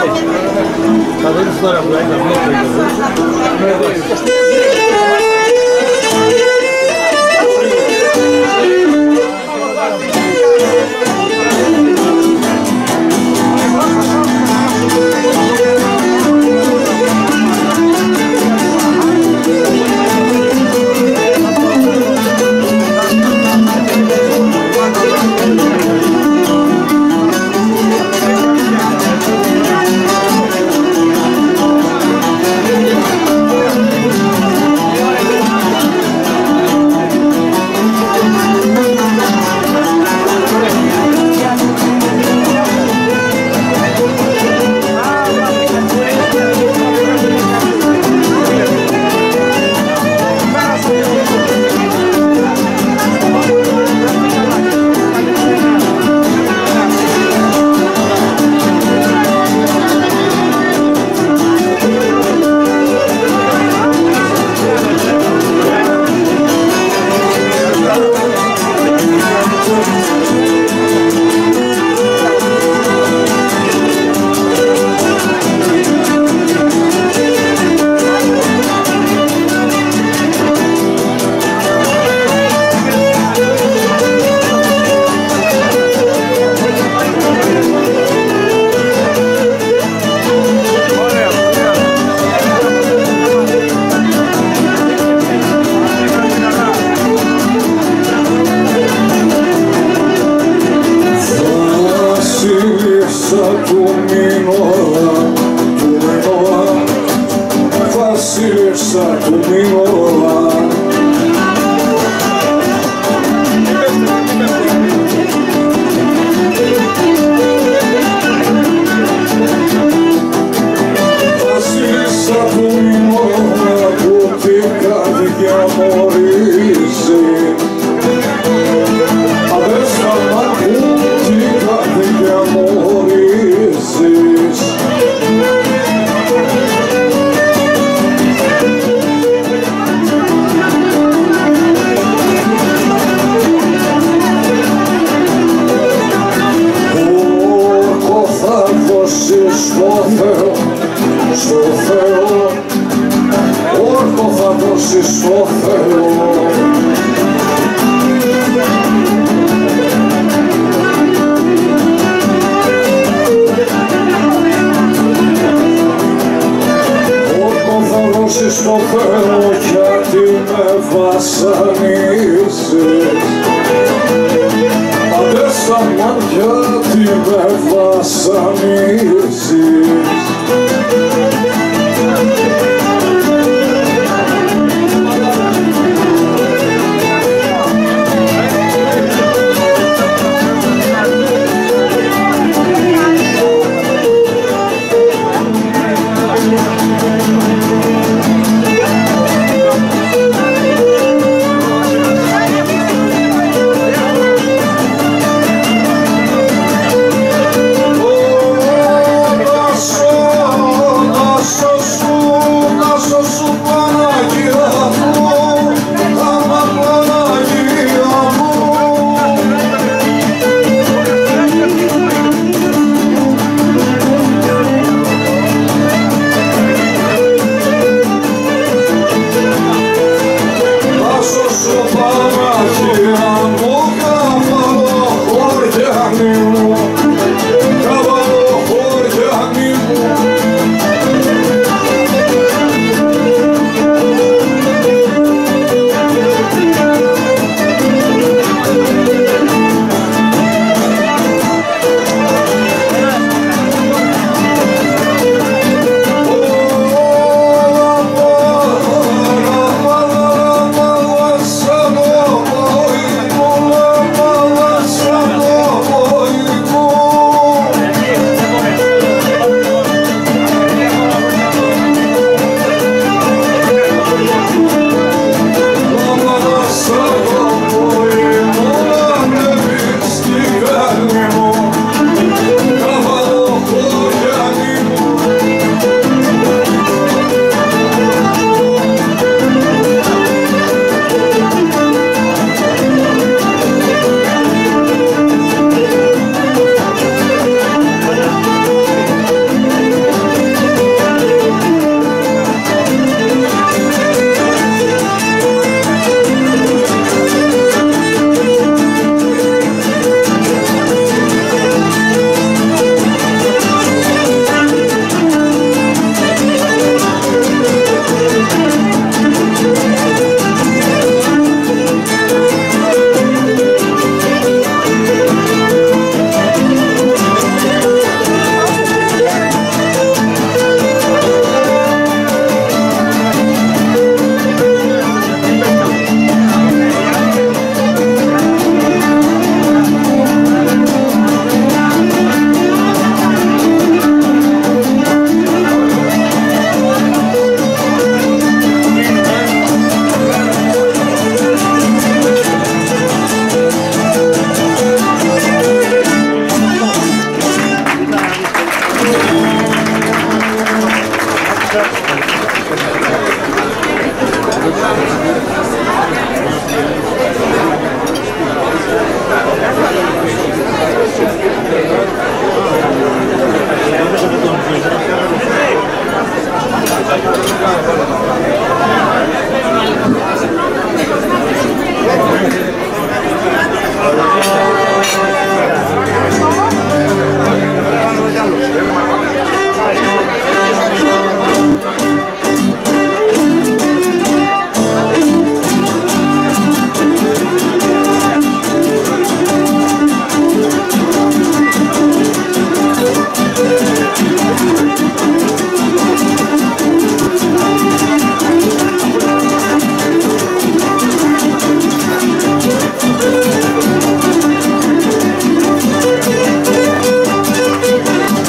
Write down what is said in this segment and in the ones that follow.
Θα δεις τώρα που είναι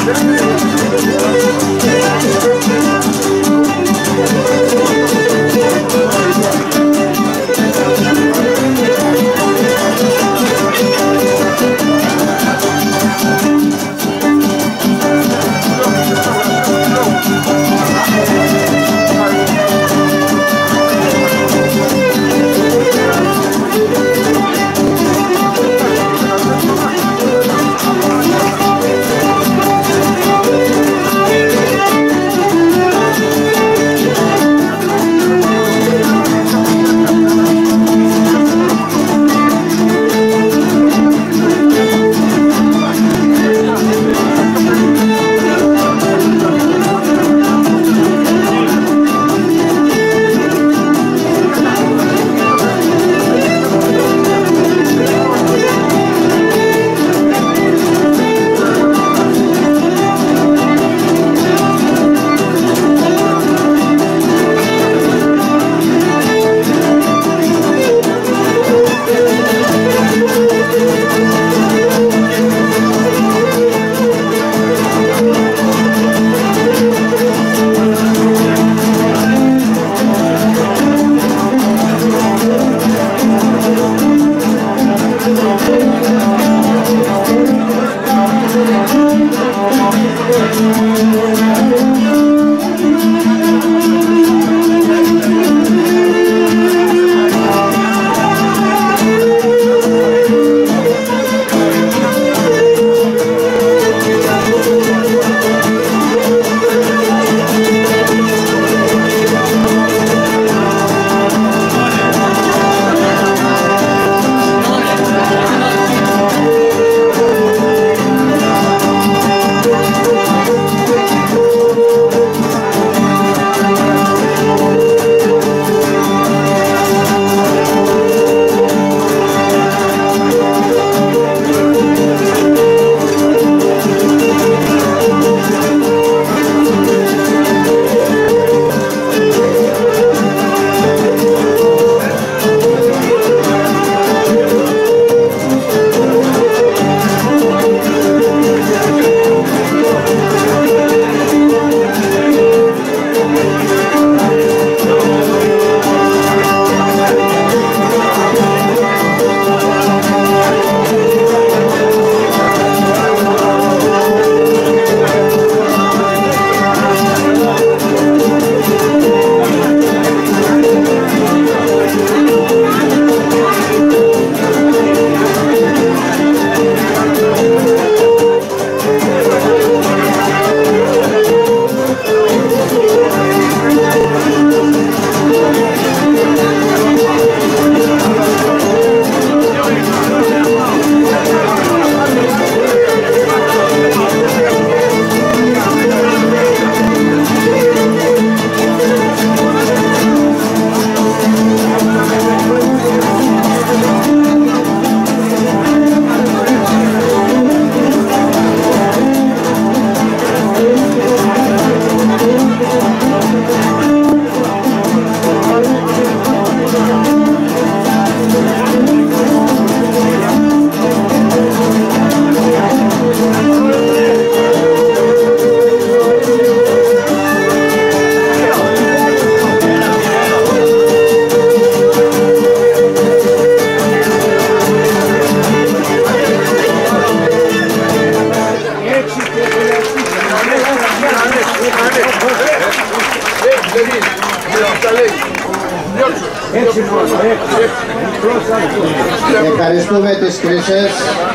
Ευχαριστούμε τις χρήσεις.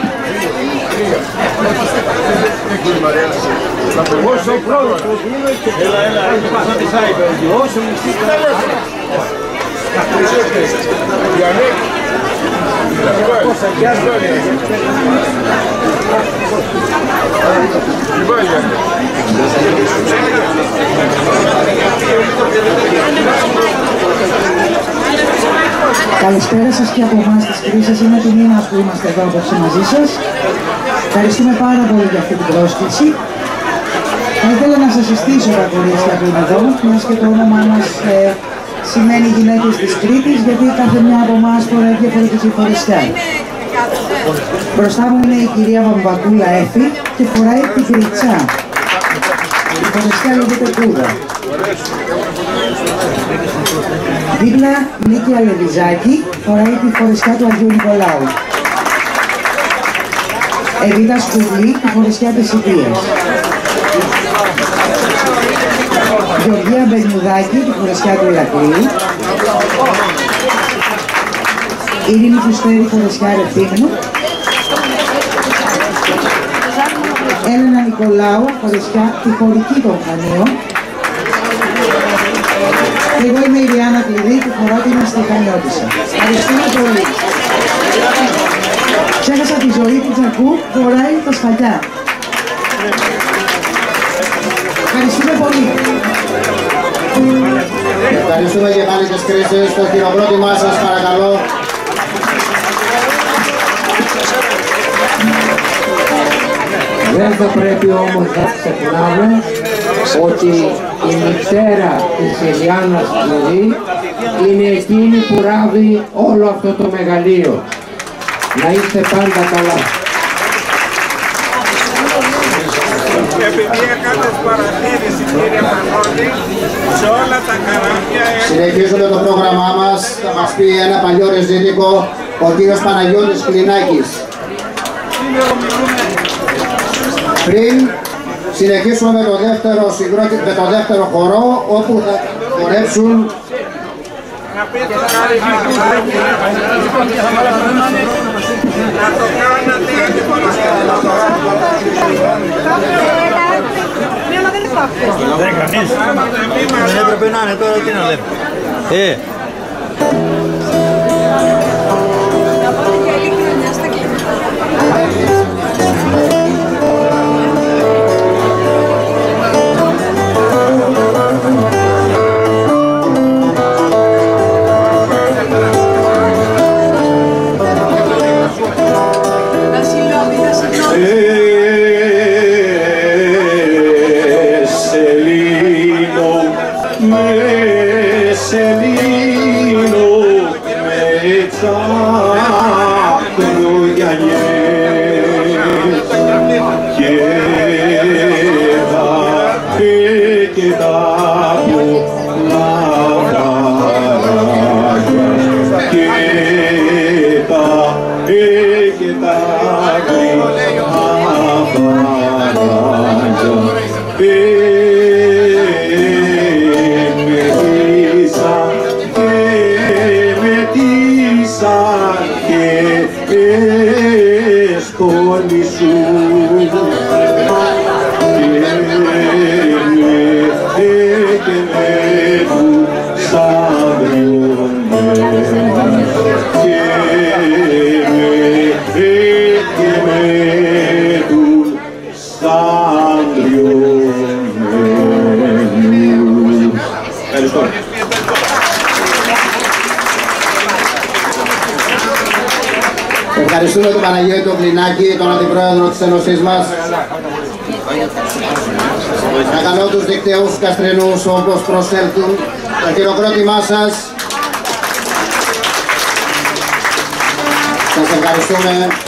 Όσο πρώτος έλα, τη Σάιμπερ, όσο μισή Καλησπέρα σας και από εμάς της κρίσης. Είναι τιμή μας που είμαστε εδώ απόψε μαζί σας. Ευχαριστούμε πάρα πολύ για αυτή την πρόσκληση. Θα ήθελα να σας συστήσω τα κορίτσια που είναι εδώ, μιας και το όνομά μας σημαίνει γυναίκες της Κρήτης, γιατί κάθε μια από εμάς φοράει διαφορετική φορεσιά. Μπροστά μου είναι η κυρία Βαμβακούλα Έφη και φοράει την κριτσά. Η φορεσιά λέγεται Κούδα. Δίπλα Νίκη Αλεβιζάκη φοράει τη φορεσιά του Αγίου Νικολάου. Εβίτα Σκουβλή τη φορεσιά της Ιδίας. Γεωργία Μπενιουδάκη τη φορεσιά του Ηρακλείου. Ειρήνη Φουστέρη φορεσιά Ρεθύμνου. Έλενα Νικολάου φορεσιά τη χωρική των Χανίων. Και εγώ είμαι η Ριάννα Κλειδί που φορά την Αστεχανιώτισσα. Ευχαριστούμε πολύ. Ξέχασα τη ζωή του Τζακού, φοράει τα σφαλιά. Ευχαριστούμε πολύ. Ευχαριστούμε και πάλι τις κρίσεις. Το χειροκρότημά σας παρακαλώ. Δεν θα πρέπει όμως να ξεχνάμε ότι η μητέρα της Ελιάνας Κλειδί είναι εκείνη που ράβει όλο αυτό το μεγαλείο. Να είστε πάντα καλά. Επειδή έκανες παρατήρηση, κύριε Μανώλη, σε όλα τα καράβια... Συνεχίζουμε το πρόγραμμά μας. Θα μας πει ένα παλιό ρεζίνικο ο κύριος Παναγιώτης Κλινάκης. Πριν συνεχίσουμε με το δεύτερο χορό, όπου θα χορέψουν να πείτε κάτι να το κάνατε έτοιμο να Δεν κανείς. Δεν έπρεπε να είναι τώρα, τι να λέμε. Ευχαριστούμε τον Παναγιώτη τον Κλινάκη, τον Αντιπρόεδρο της Ένωσής μας. Να καλώ τους δικτυαίους Καστρινούς όπως προσέλθουν. Το χειροκρότημά σας. Σας ευχαριστούμε.